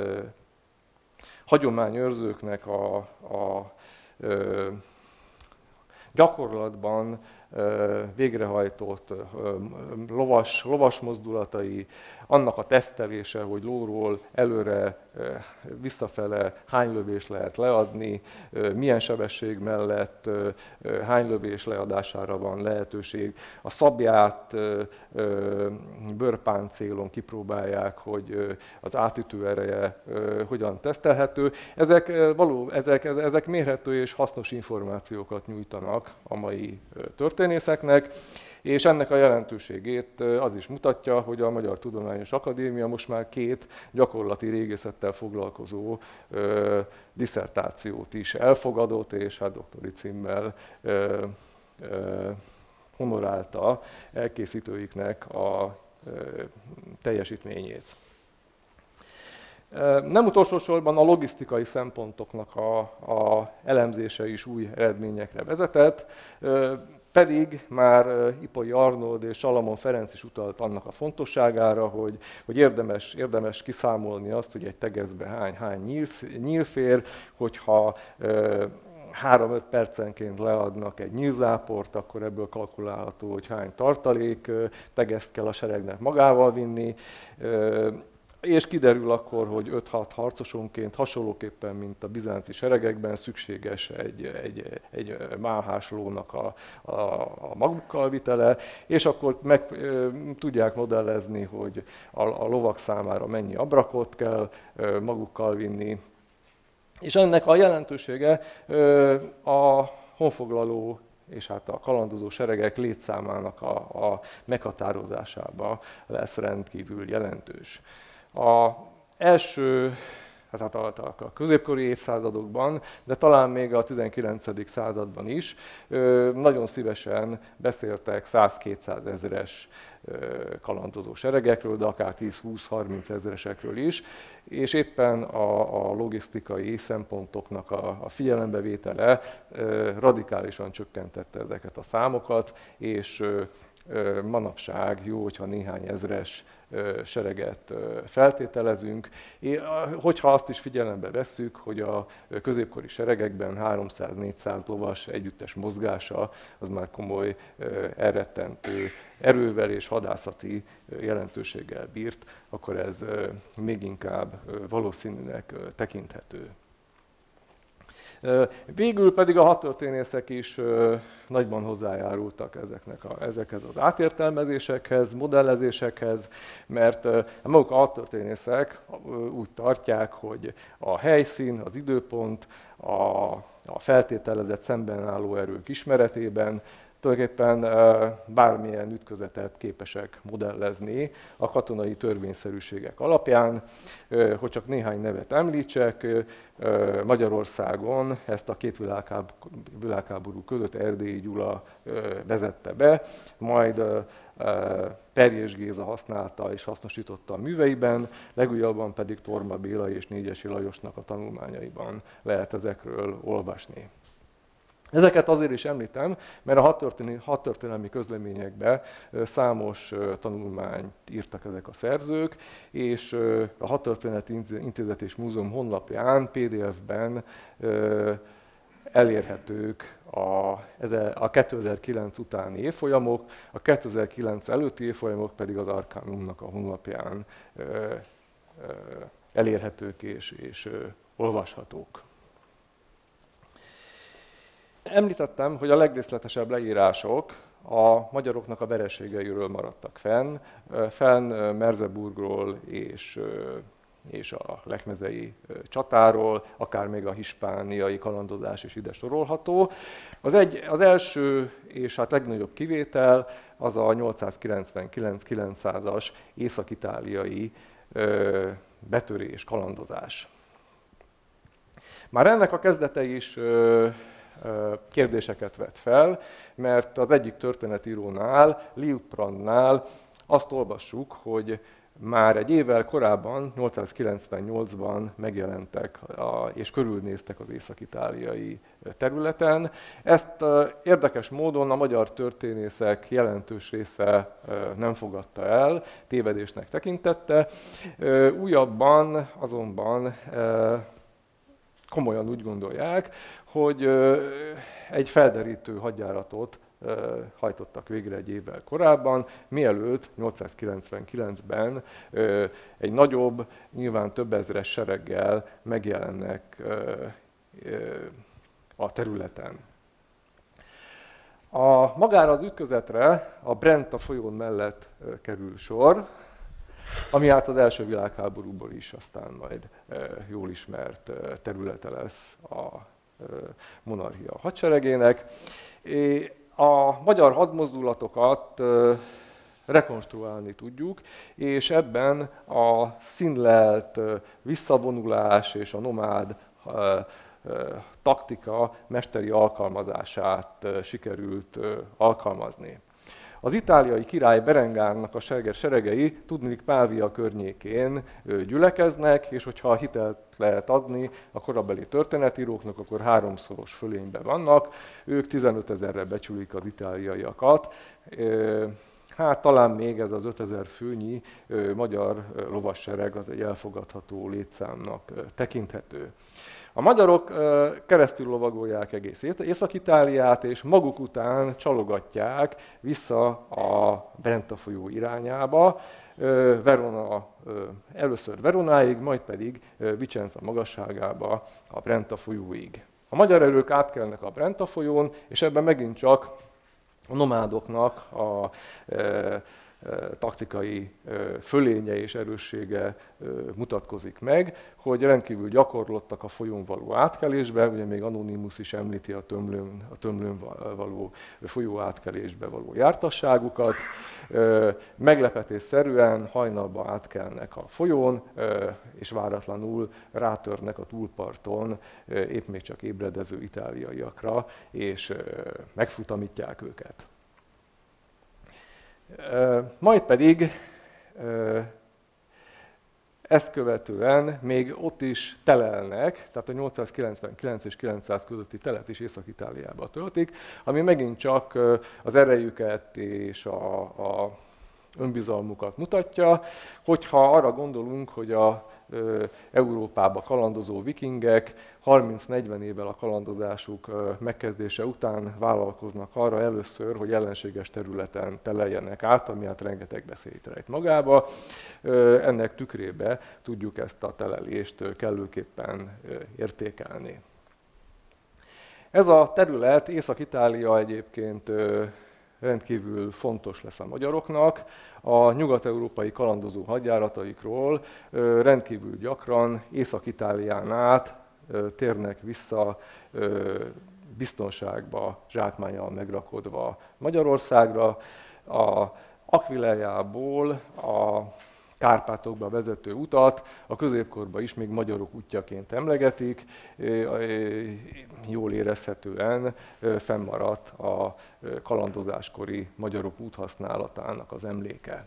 hagyományőrzőknek a, a ö, gyakorlatban ö, végrehajtott ö, lovas, lovas mozdulatai, annak a tesztelése, hogy lóról előre, ö, visszafele hány lövést lehet leadni, ö, milyen sebesség mellett ö, ö, hány lövés leadására van lehetőség. A szabját ö, ö, bőrpáncélon kipróbálják, hogy ö, az átütő ereje ö, hogyan tesztelhető. Ezek, ö, való, ezek, ezek mérhető és hasznos információkat nyújtanak a mai ö, történészeknek, és ennek a jelentőségét az is mutatja, hogy a Magyar Tudományos Akadémia most már két gyakorlati régészettel foglalkozó ö, disszertációt is elfogadott, és hát doktori címmel ö, ö, honorálta elkészítőiknek a ö, teljesítményét. Nem utolsó sorban a logisztikai szempontoknak a, a elemzése is új eredményekre vezetett, pedig már Ipoly Arnold és Salamon Ferenc is utalt annak a fontosságára, hogy, hogy érdemes, érdemes kiszámolni azt, hogy egy tegezbe hány, hány nyíl, nyíl fér, hogyha három-öt percenként leadnak egy nyílzáport, akkor ebből kalkulálható, hogy hány tartalék tegezt kell a seregnek magával vinni, és kiderül akkor, hogy öt-hat harcosonként hasonlóképpen, mint a bizánci seregekben szükséges egy, egy, egy máhás lónak a, a, a magukkal vitele, és akkor meg e, tudják modellezni, hogy a, a lovak számára mennyi abrakot kell e, magukkal vinni. És ennek a jelentősége e, a honfoglaló és hát a kalandozó seregek létszámának a, a meghatározásába lesz rendkívül jelentős. A első, hát a, a középkori évszázadokban, de talán még a tizenkilencedik században is nagyon szívesen beszéltek száz-kétszáz ezeres kalandozó seregekről, de akár tíz-húsz-harminc ezeresekről is, és éppen a, a logisztikai szempontoknak a, a figyelembevétele radikálisan csökkentette ezeket a számokat, és manapság jó, hogyha néhány ezres sereget feltételezünk. Hogyha azt is figyelembe vesszük, hogy a középkori seregekben háromszáz-négyszáz lovas együttes mozgása az már komoly elrettentő erővel és hadászati jelentőséggel bírt, akkor ez még inkább valószínűnek tekinthető. Végül pedig a hadtörténészek is nagyban hozzájárultak ezeknek a, ezekhez az átértelmezésekhez, modellezésekhez, mert maguk a hadtörténészek úgy tartják, hogy a helyszín, az időpont, a, a feltételezett szemben álló erők ismeretében tulajdonképpen bármilyen ütközetet képesek modellezni a katonai törvényszerűségek alapján. Hogy csak néhány nevet említsek, Magyarországon ezt a két világháború között Erdélyi Gyula vezette be, majd Perjés Géza használta és hasznosította a műveiben, legújabban pedig Torma Béla és Négyesi Lajosnak a tanulmányaiban lehet ezekről olvasni. Ezeket azért is említem, mert a hadtörténelmi közleményekben számos tanulmányt írtak ezek a szerzők, és a Hadtörténeti Intézet és Múzeum honlapján pé dé ef-ben elérhetők a, a kétezer-kilenc utáni évfolyamok, a kétezer-kilenc előtti évfolyamok pedig az Arcanumnak a honlapján elérhetők és, és olvashatók. Említettem, hogy a legrészletesebb leírások a magyaroknak a vereségeiről maradtak fenn, fenn Merseburgról és, és a lekmezei csatáról, akár még a hispániai kalandozás is ide sorolható. Az, egy, az első és hát legnagyobb kivétel az a nyolcszázkilencvenkilenc-kilencszázas észak-itáliai betörés, kalandozás. Már ennek a kezdete is kérdéseket vet fel, mert az egyik történetírónál, Liutprandnál azt olvassuk, hogy már egy évvel korábban, nyolcszázkilencvennyolcban megjelentek a, és körülnéztek az észak-itáliai területen. Ezt érdekes módon a magyar történészek jelentős része nem fogadta el, tévedésnek tekintette. Újabban azonban komolyan úgy gondolják, hogy egy felderítő hadjáratot hajtottak végre egy évvel korábban, mielőtt nyolcszázkilencvenkilencben egy nagyobb, nyilván több ezres sereggel megjelennek a területen. A, magára az ütközetre a Brenta folyón mellett kerül sor, ami hát az első világháborúból is aztán majd jól ismert területe lesz a monarchia hadseregének. A magyar hadmozdulatokat rekonstruálni tudjuk, és ebben a színlelt visszavonulás és a nomád taktika mesteri alkalmazását sikerült alkalmazni. Az itáliai király Berengárnak a seregei tudniillik Pávia környékén gyülekeznek, és hogyha hitelt lehet adni a korabeli történetíróknak, akkor háromszoros fölényben vannak. Ők tizenötezerre becsülik az itáliaiakat. Hát talán még ez az ötezer főnyi magyar lovassereg az egy elfogadható létszámnak tekinthető. A magyarok keresztül lovagolják egész Észak-Itáliát, és maguk után csalogatják vissza a Brenta folyó irányába, Verona, először Veronáig, majd pedig Vicenza magasságába a Brenta folyóig. A magyar erők átkelnek a Brenta folyón, és ebben megint csak a nomádoknak a taktikai fölénye és erőssége mutatkozik meg, hogy rendkívül gyakorlottak a folyón való átkelésbe, ugye még Anonymus is említi a tömlőn, a tömlőn való folyó átkelésbe való jártasságukat. Meglepetésszerűen hajnalban átkelnek a folyón, és váratlanul rátörnek a túlparton épp még csak ébredező itáliaiakra, és megfutamítják őket. Majd pedig Ezt követően még ott is telelnek, tehát a nyolcszázkilencvenkilenc és kilencszáz közötti telet is Észak-Itáliába töltik, ami megint csak az erejüket és a, a önbizalmukat mutatja, hogyha arra gondolunk, hogy a ö, Európába kalandozó vikingek harminc-negyven évvel a kalandozásuk ö, megkezdése után vállalkoznak arra először, hogy ellenséges területen teleljenek át, ami hát rengeteg veszélyt rejt magába. Ö, ennek tükrébe tudjuk ezt a telelést ö, kellőképpen ö, értékelni. Ez a terület, Észak-Itália egyébként ö, rendkívül fontos lesz a magyaroknak. A nyugat-európai kalandozó hadjárataikról ö, rendkívül gyakran Észak-Itálián át ö, térnek vissza ö, biztonságba, zsákmánnyal megrakodva Magyarországra. A Aquileiából a Kárpátokba vezető utat a középkorban is még magyarok útjaként emlegetik, jól érezhetően fennmaradt a kalandozáskori magyarok úthasználatának az emléke.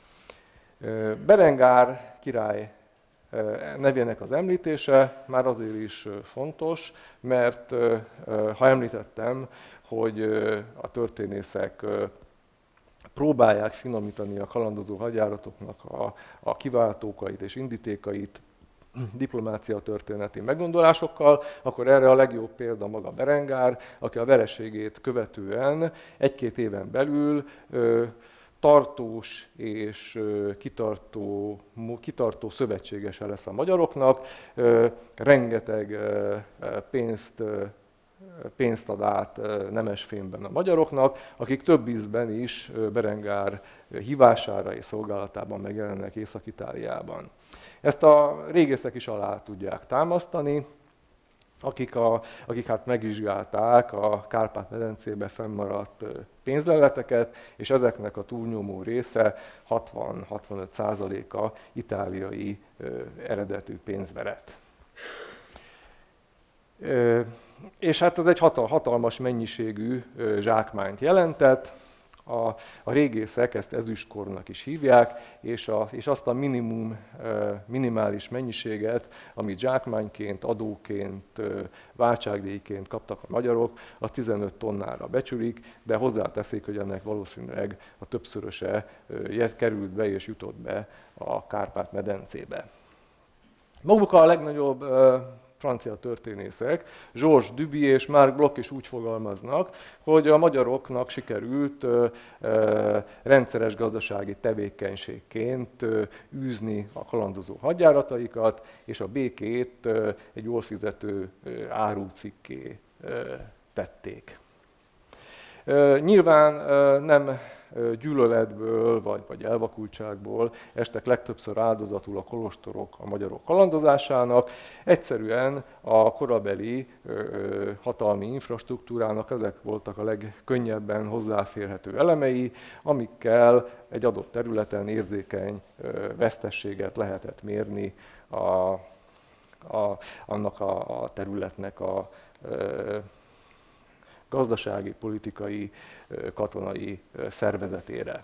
Berengár király nevének az említése már azért is fontos, mert ha említettem, hogy a történészek próbálják finomítani a kalandozó hadjáratoknak a, a kiváltókait és indítékait diplomácia történeti meggondolásokkal, akkor erre a legjobb példa maga Berengár, aki a vereségét követően egy-két éven belül ö, tartós és ö, kitartó, kitartó szövetségese lesz a magyaroknak, ö, rengeteg ö, pénzt ö, pénzt ad át nemesfémben a magyaroknak, akik több ízben is Berengár hívására és szolgálatában megjelennek Észak-Itáliában. Ezt a régészek is alá tudják támasztani, akik, a, akik hát megvizsgálták a Kárpát-medencébe fennmaradt pénzleleteket, és ezeknek a túlnyomó része hatvan-hatvanöt százaléka itáliai eredetű pénzveret. És hát ez egy hatalmas mennyiségű zsákmányt jelentett, a, a régészek ezt ezüstkornak is hívják, és, a, és azt a minimum, minimális mennyiséget, amit zsákmányként, adóként, váltságdíjként kaptak a magyarok, az tizenöt tonnára becsülik, de hozzáteszik, hogy ennek valószínűleg a többszöröse került be és jutott be a Kárpát-medencébe. Maguk a legnagyobb francia történészek, Georges Duby és Marc Bloch is úgy fogalmaznak, hogy a magyaroknak sikerült ö, ö, rendszeres gazdasági tevékenységként ö, űzni a kalandozó hadjárataikat, és a békét ö, egy jól fizető ö, árucikké ö, tették. Ö, nyilván ö, nem gyűlöletből vagy, vagy elvakultságból estek legtöbbször áldozatul a kolostorok a magyarok kalandozásának. Egyszerűen a korabeli ö, hatalmi infrastruktúrának ezek voltak a legkönnyebben hozzáférhető elemei, amikkel egy adott területen érzékeny ö, vesztességet lehetett mérni a, a, annak a, a területnek a ö, gazdasági, politikai, katonai szervezetére.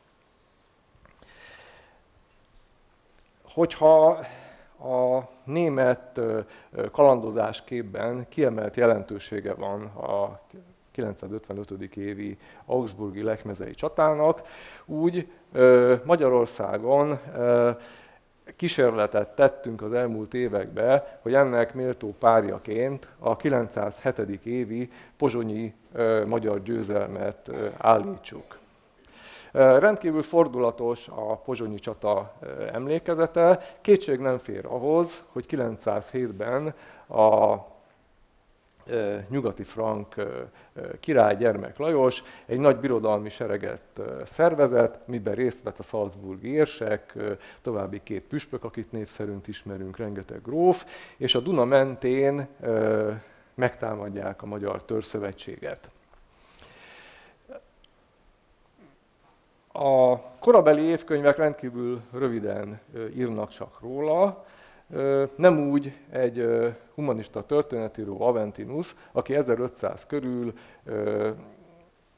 Hogyha a német kalandozás képben kiemelt jelentősége van a kilencszázötvenötödik évi augsburgi lechmezei csatának, úgy Magyarországon kísérletet tettünk az elmúlt években, hogy ennek méltó párjaként a kilencszázhetedik évi pozsonyi ö, magyar győzelmet ö, állítsuk. Ö, rendkívül fordulatos a pozsonyi csata ö, emlékezete. Kétség nem fér ahhoz, hogy kilencszázhétben a nyugati frank király Gyermek Lajos egy nagy birodalmi sereget szervezett, miben részt vett a salzburgi érsek, további két püspök, akit név szerint ismerünk, rengeteg gróf, és a Duna mentén megtámadják a Magyar Törzszövetséget. A korabeli évkönyvek rendkívül röviden írnak csak róla, nem úgy egy humanista történetíró Aventinus, aki ezerötszáz körül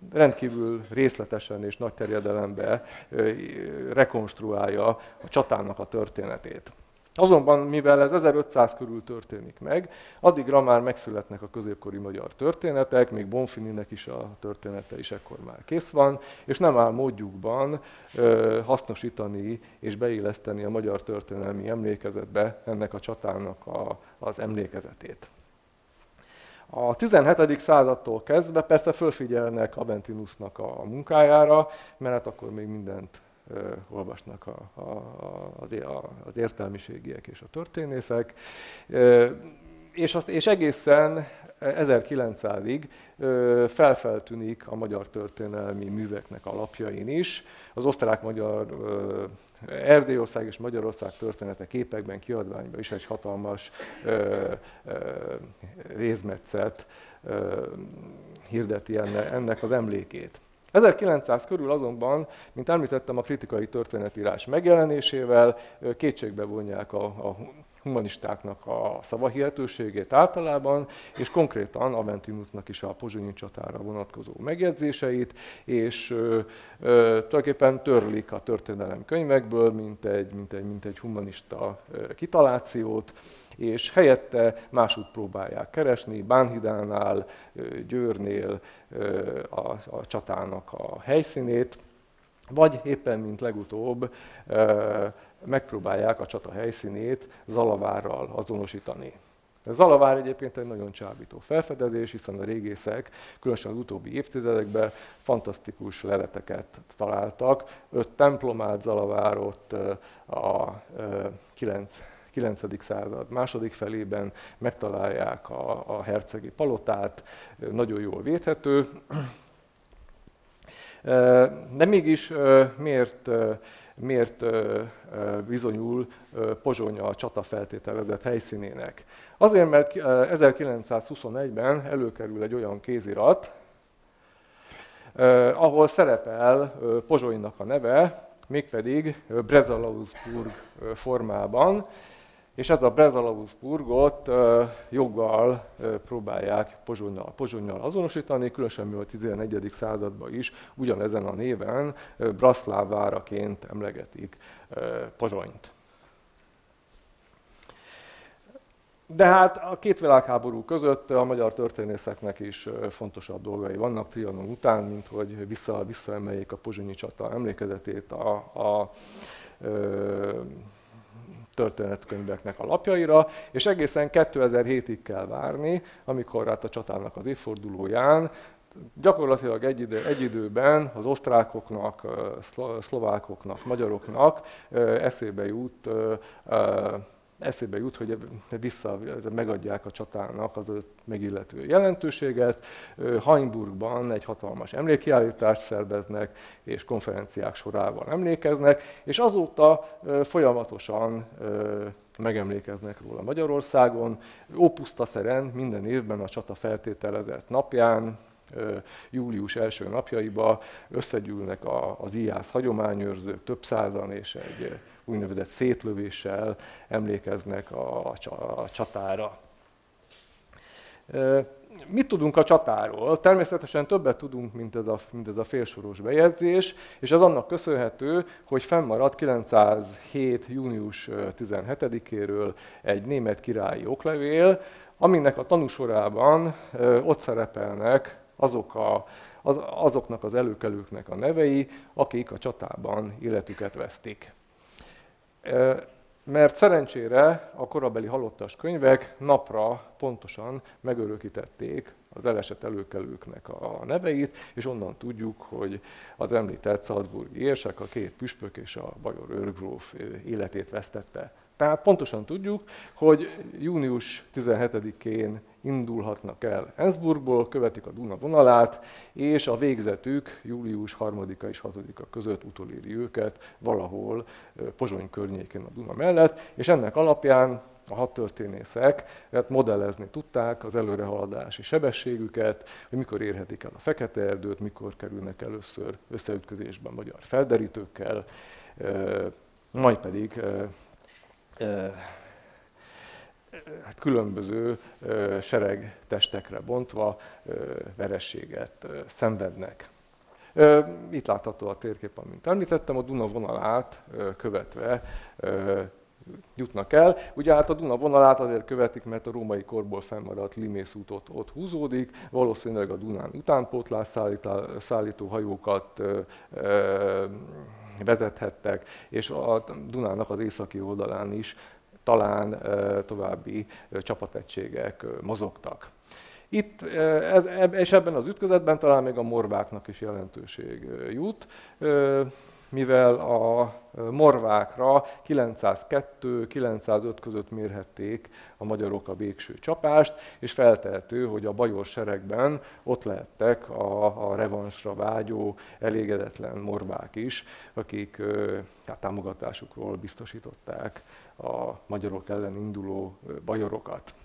rendkívül részletesen és nagy terjedelemben rekonstruálja a csatának a történetét. Azonban, mivel ez ezerötszáz körül történik meg, addigra már megszületnek a középkori magyar történetek, még Bonfininek is a története is ekkor már kész van, és nem áll módjukban ö, hasznosítani és beilleszteni a magyar történelmi emlékezetbe ennek a csatának a, az emlékezetét. A tizenhetedik századtól kezdve persze fölfigyelnek Aventinusnak a munkájára, mert hát akkor még mindent ö, olvasnak a, a, az, az értelmiségiek és a történészek, ö, és, azt, és egészen ezerkilencszázig ö, felfeltűnik a magyar történelmi műveknek alapjain is. Az osztrák-magyar Erdélyország és Magyarország története képekben, kiadványban is egy hatalmas ö, ö, rézmetszet ö, hirdeti enne, ennek az emlékét. ezerkilencszáz körül azonban, mint említettem, a kritikai történetírás megjelenésével kétségbe vonják a, a humanistáknak a szavahihetőségét általában, és konkrétan Aventinusnak is a pozsonyi csatára vonatkozó megjegyzéseit, és ö, ö, tulajdonképpen törlik a történelem könyvekből, mint egy, mint egy, mint egy humanista ö, kitalációt, és helyette másút próbálják keresni, Bánhidánál, Győrnél a, a csatának a helyszínét, vagy éppen, mint legutóbb, megpróbálják a csata helyszínét Zalavárral azonosítani. Zalavár egyébként egy nagyon csábító felfedezés, hiszen a régészek, különösen az utóbbi évtizedekben fantasztikus leleteket találtak. Öt templomát Zalavárot a kilencedik század második felében megtalálják a, a hercegi palotát, nagyon jól védhető. De mégis miért, miért bizonyul Pozsony a csata feltételezett helyszínének? Azért, mert ezerkilencszázhuszonegyben előkerül egy olyan kézirat, ahol szerepel Pozsonynak a neve, mégpedig Brezalausburg formában, és ez a Brezalausburgot joggal próbálják Pozsonnyal, Pozsonnyal azonosítani, különösen mivel a tizennegyedik században is ugyanezen a néven Braszláv váraként emlegetik Pozsonyt. De hát a két világháború között a magyar történészeknek is fontosabb dolgai vannak Trianon után, mint hogy vissza, visszaemeljék a pozsonyi csata emlékezetét a, a, a történetkönyveknek a lapjaira, és egészen kétezer-hétig kell várni, amikor hát a csatának az évfordulóján gyakorlatilag egy, idő, egy időben az osztrákoknak, szlovákoknak, magyaroknak eszébe jut, eszébe jut, hogy vissza megadják a csatának az megillető jelentőséget. Hainburgban egy hatalmas emlékkiállítást szerveznek, és konferenciák sorával emlékeznek, és azóta folyamatosan megemlékeznek róla Magyarországon. Ópusztaszeren minden évben a csata feltételezett napján, július első napjaiba összegyűlnek az íjász hagyományőrzők, több százan, és egy úgynevezett szétlövéssel emlékeznek a, a csatára. Mit tudunk a csatáról? Természetesen többet tudunk, mint ez a, mint ez a félsoros bejegyzés, és ez annak köszönhető, hogy fennmaradt kilencszázhét. június tizenhetedikéről egy német királyi oklevél, aminek a tanúsorában ott szerepelnek azok a, az, azoknak az előkelőknek a nevei, akik a csatában életüket vesztik. Mert szerencsére a korabeli halottas könyvek napra pontosan megörökítették az elesett előkelőknek a neveit, és onnan tudjuk, hogy az említett salzburgi érsek, a két püspök és a bajor őrgróf életét vesztette. Tehát pontosan tudjuk, hogy június tizenhetedikén indulhatnak el Enzburgból, követik a Duna vonalát, és a végzetük július harmadika és hatodika között utoléri őket valahol Pozsony környékén a Duna mellett, és ennek alapján a hadtörténészek modellezni tudták az előrehaladási sebességüket, hogy mikor érhetik el a Fekete-erdőt, mikor kerülnek először összeütközésben magyar felderítőkkel, majd pedig hát különböző seregtestekre bontva vereséget szenvednek. Itt látható a térkép, amint említettem, a Duna vonalát követve jutnak el. Ugye hát a Duna vonalát azért követik, mert a római korból fennmaradt Limész út ott, ott húzódik, valószínűleg a Dunán utánpótlás szállító hajókat vezethettek, és a Dunának az északi oldalán is talán további csapategységek mozogtak. Itt, ez, és ebben az ütközetben talán még a morváknak is jelentőség jut, mivel a morvákra kilencszázkettő kilencszázöt között mérhették a magyarok a végső csapást, és feltehető, hogy a bajor seregben ott lehettek a, a revansra vágyó, elégedetlen morvák is, akik hát, támogatásukról biztosították a magyarok ellen induló bajorokat.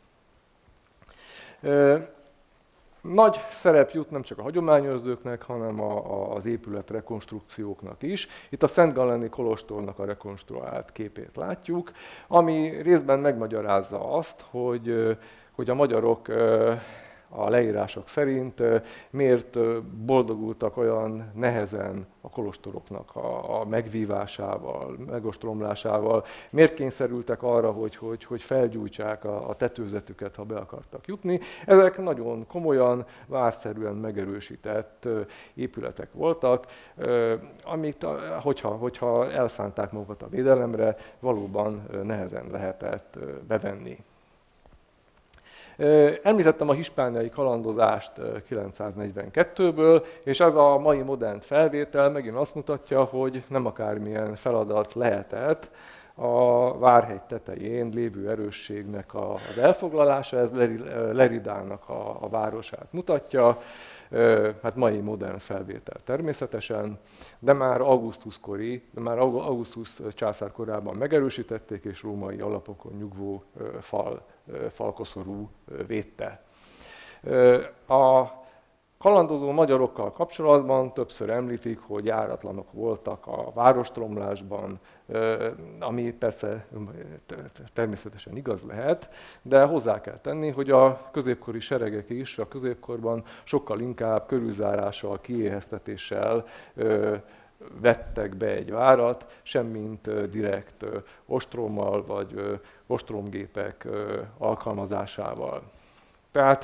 Nagy szerep jut nem csak a hagyományőrzőknek, hanem a, a, az épület rekonstrukcióknak is. Itt a Szent Galeni kolostornak a rekonstruált képét látjuk, ami részben megmagyarázza azt, hogy, hogy a magyarok a leírások szerint miért boldogultak olyan nehezen a kolostoroknak a, a megvívásával, megostromlásával, miért kényszerültek arra, hogy, hogy, hogy felgyújtsák a, a tetőzetüket, ha be akartak jutni. Ezek nagyon komolyan, várszerűen megerősített épületek voltak, amit, hogyha, hogyha elszánták magukat a védelemre, valóban nehezen lehetett bevenni. Említettem a hispániai kalandozást kilencszáznegyvenkettőből, és ez a mai modern felvétel megint azt mutatja, hogy nem akármilyen feladat lehetett a Várhegy tetején lévő erősségnek az elfoglalása, ez Leridának a, a városát mutatja, hát mai modern felvétel természetesen, de már Augustus-kori, de már Augustus császár korában megerősítették, és római alapokon nyugvó fal, falkoszorú védte. A kalandozó magyarokkal kapcsolatban többször említik, hogy járatlanok voltak a várostromlásban, ami persze természetesen igaz lehet, de hozzá kell tenni, hogy a középkori seregek is a középkorban sokkal inkább körülzárással, kiéheztetéssel vettek be egy várat, semmint direkt ostrommal vagy ostromgépek alkalmazásával. Tehát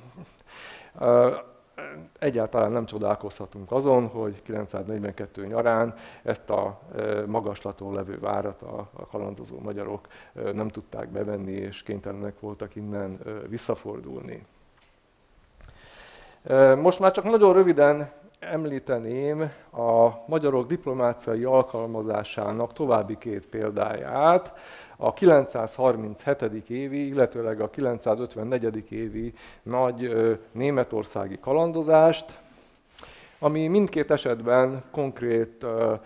egyáltalán nem csodálkozhatunk azon, hogy kilencszáznegyvenkettő nyarán ezt a magaslaton levő várat a kalandozó magyarok nem tudták bevenni, és kénytelenek voltak innen visszafordulni. Most már csak nagyon röviden említeném a magyarok diplomáciai alkalmazásának további két példáját, a kilencszázharminchetedik évi, illetőleg a kilencszázötvennegyedik évi nagy németországi kalandozást, ami mindkét esetben konkrét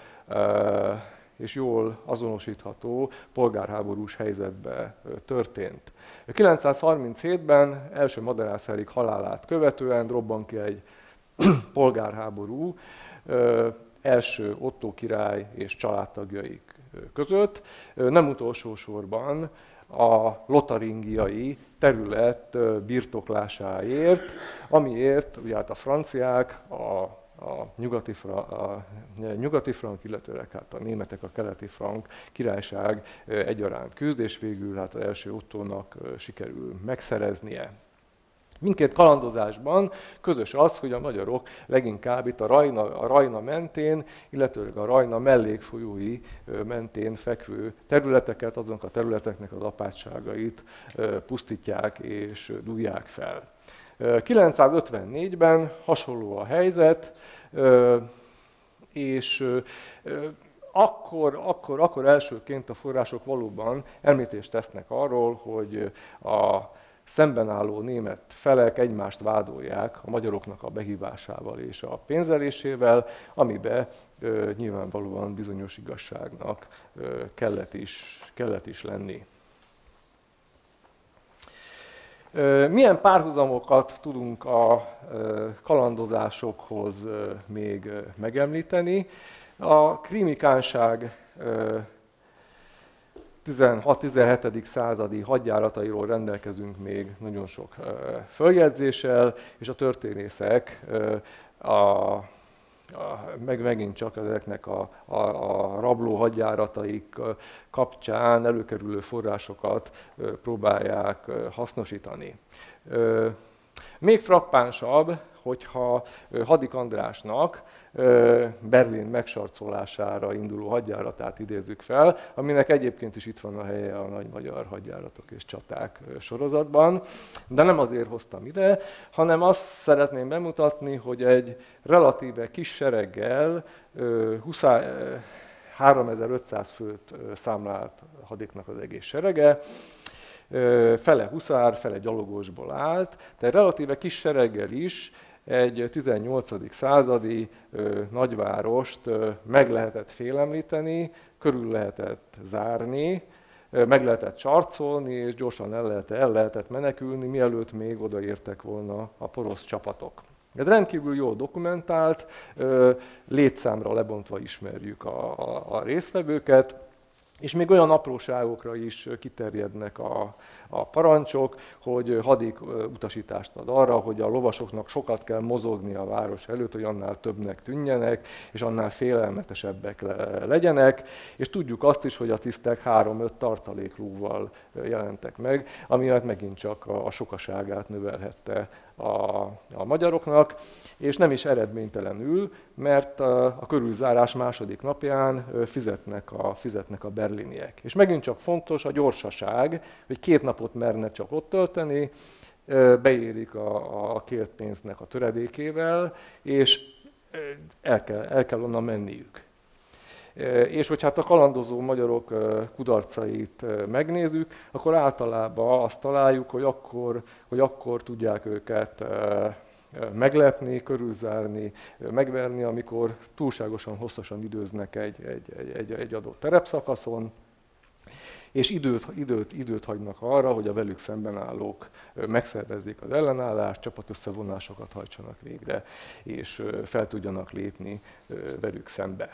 és jól azonosítható polgárháborús helyzetbe történt. kilencszázharminchétben első Maderászherik halálát követően robban ki egy polgárháború első Ottó király és családtagjaik között, nem utolsó sorban a lotaringiai terület birtoklásáért, amiért ugye hát a franciák, a, a, nyugati, a nyugati frank, illetőleg hát a németek, a keleti frank királyság egyaránt küzd, és végül hát az első Ottónak sikerül megszereznie. Mindkét kalandozásban közös az, hogy a magyarok leginkább itt a Rajna, a Rajna mentén, illetőleg a Rajna mellékfolyói mentén fekvő területeket, azonk a területeknek az apátságait pusztítják és dúlják fel. kilencszázötvennégyben hasonló a helyzet, és akkor, akkor, akkor elsőként a források valóban említést tesznek arról, hogy a szemben álló német felek egymást vádolják a magyaroknak a behívásával és a pénzelésével, amiben ö, nyilvánvalóan bizonyos igazságnak ö, kellett, is, kellett is lenni. Ö, milyen párhuzamokat tudunk a ö, kalandozásokhoz ö, még ö, megemlíteni? A krími kánság ö, tizenhat-tizenhetedik századi hadjáratairól rendelkezünk még nagyon sok följegyzéssel, és a történészek a, a, meg megint csak ezeknek a, a, a rabló hadjárataik kapcsán előkerülő forrásokat próbálják hasznosítani. Még frappánsabb, hogyha Hadik Andrásnak Berlin megsarcolására induló hadjáratát idézzük fel, aminek egyébként is itt van a helye a nagy magyar hadjáratok és csaták sorozatban, de nem azért hoztam ide, hanem azt szeretném bemutatni, hogy egy relatíve kis sereggel háromezer-ötszáz főt számlált Hadiknak az egész serege, fele huszár, fele gyalogosból állt, tehát relatíve kis sereggel is egy tizennyolcadik századi ö, nagyvárost ö, meg lehetett félemlíteni, körül lehetett zárni, ö, meg lehetett sarcolni, és gyorsan el lehetett, el lehetett menekülni, mielőtt még odaértek volna a porosz csapatok. Ez rendkívül jól dokumentált, ö, létszámra lebontva ismerjük a, a, a résztvevőket, és még olyan apróságokra is kiterjednek a, a parancsok, hogy Hadik utasítást ad arra, hogy a lovasoknak sokat kell mozogni a város előtt, hogy annál többnek tűnjenek, és annál félelmetesebbek legyenek. És tudjuk azt is, hogy a tisztek három-öt tartaléklóval jelentek meg, ami megint csak a, a sokaságát növelhette a, a magyaroknak, és nem is eredménytelenül, mert a, a körülzárás második napján fizetnek a, fizetnek a berliniek. És megint csak fontos a gyorsaság, hogy két napot merne csak ott tölteni, beérik a, a kért pénznek a töredékével, és el kell, el kell onnan menniük. És hogy hát a kalandozó magyarok kudarcait megnézzük, akkor általában azt találjuk, hogy akkor, hogy akkor tudják őket meglepni, körülzárni, megverni, amikor túlságosan hosszasan időznek egy, egy, egy, egy adott terepszakaszon, és időt, időt, időt hagynak arra, hogy a velük szemben állók megszervezzék az ellenállást, csapatösszevonásokat hajtsanak végre, és fel tudjanak lépni velük szembe.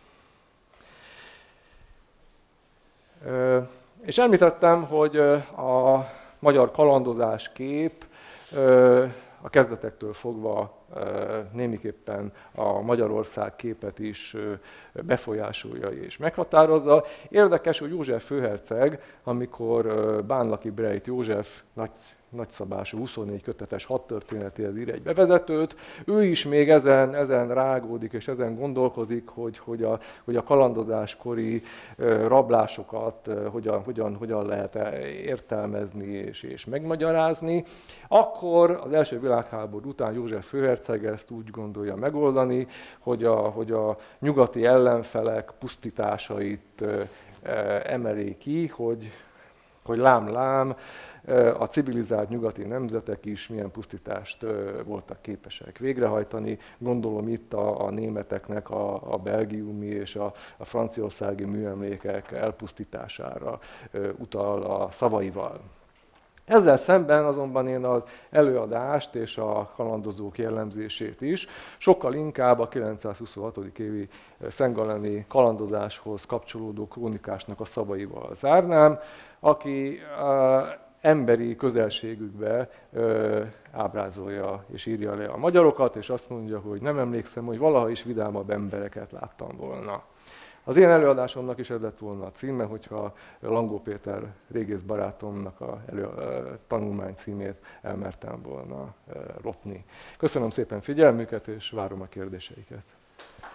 És említettem, hogy a magyar kalandozás kép a kezdetektől fogva némiképpen a Magyarország képet is befolyásolja és meghatározza. Érdekes, hogy József főherceg, amikor Bánlaki Brejt József nagy, nagyszabású huszonnégy kötetes hadtörténetéhez ír egy bevezetőt, ő is még ezen, ezen rágódik és ezen gondolkozik, hogy, hogy, a, hogy a kalandozáskori rablásokat hogyan, hogyan, hogyan lehet értelmezni és, és megmagyarázni. Akkor az első világháború után József főherceg ezt úgy gondolja megoldani, hogy a, hogy a nyugati ellenfelek pusztításait emeli ki, hogy, hogy lám-lám, a civilizált nyugati nemzetek is milyen pusztítást voltak képesek végrehajtani. Gondolom itt a, a németeknek a, a belgiumi és a, a franciaországi műemlékek elpusztítására utal a szavaival. Ezzel szemben azonban én az előadást és a kalandozók jellemzését is sokkal inkább a kilencszázhuszonhatodik évi szentgaleni kalandozáshoz kapcsolódó krónikásnak a szavaival zárnám, aki emberi közelségükbe ö, ábrázolja és írja le a magyarokat, és azt mondja, hogy nem emlékszem, hogy valaha is vidámabb embereket láttam volna. Az én előadásomnak is ez lett volna a címe, hogyha Langó Péter régész barátomnak a elő, tanulmány címét elmertem volna lopni. Köszönöm szépen figyelmüket, és várom a kérdéseiket.